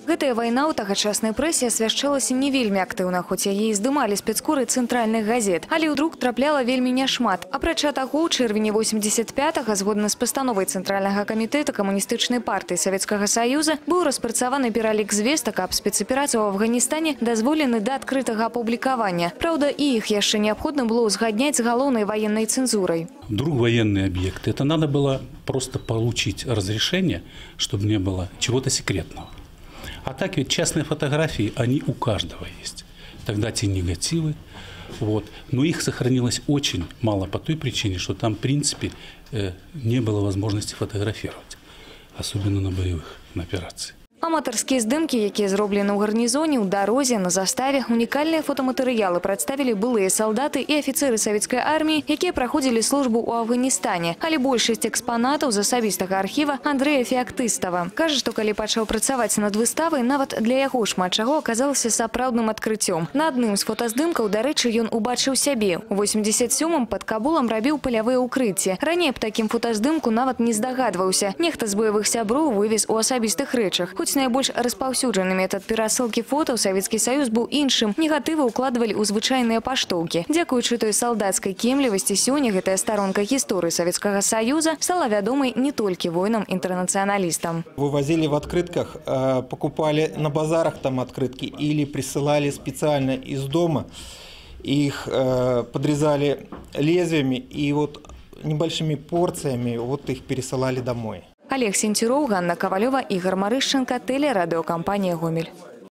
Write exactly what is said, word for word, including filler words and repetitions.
Гэтая вайна ў тагачаснай прэсе асвяшчалася не вельмі актыўна, хоць яе здымалі спецкуры цэнтральных газет. Але ў друк трапляла вельмі няшмат. Апрача таго, ў чэрвені восемьдесят пятага, згодна з пастановай Цэнтральнага камітэта камуністычнай партыі Савецкага Саюза, быў распрацаваны пералік звестак аб спецаперацыі ў Афганістане, дазволены да адкрытага апублікавання. Праўда, і іх яшчэ неабходна было ўзгадняць з галоўнай ваеннай цэнзурай. Вдруг военные объекты. Это надо было просто получить разрешение, чтобы не было чего-то секретного. А так ведь частные фотографии, они у каждого есть. Тогда те негативы. Вот. Но их сохранилось очень мало по той причине, что там, в принципе, не было возможности фотографировать. Особенно на боевых, на операции. Аматарскія здымкі, якія зроблены ў гарнізоне, ў дарозе, на заставе, унікальныя фотаматэрыялы прадставілі былыя салдаты і афіцеры савецкай арміі, якія праходзілі службу ў Афганістане. Але большасць экспанатаў з асабістага архіва Андрэя Феактыстава. Кажа, што калі пачаў працаваць над выставай, нават для яго шмат чаго аказалася сапраўдным адкрыццём. На адным з фотаздымкаў, дарэчы, ён убачыў сябе. У восемьдесят сёмым пад Кабулам рабіў палявыя ўкрыцці. Раней б такім фотаздымку нават не здагадваўся. Нехта з баявых сяброў вывез у асабістых рэчах. Хоць найбольш распаўсюджаны метад перасылкі фота ў Савецкі Саюз быў іншым. Негатывы ўкладвалі ў звычайныя паштоўкі. Дзякуючы той салдацкай кемлівасці, сёння гэтая старонка гісторыі Савецкага Саюза стала вядомай не толькі воинам-интернационалистам. Вывозили в открытках, покупали на базарах там открытки или присылали специально из дома. Их подрезали лезвиями и вот небольшими порциями вот их пересылали домой. Олег Сенцюроў, Ганна Ковалева, Игорь Марышченко, телерадиокомпания «Гомель».